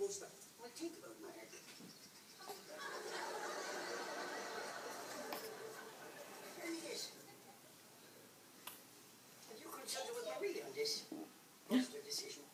what's that? I think about my head. Tell me this. Have you consulted with Marie on this? What's the decision?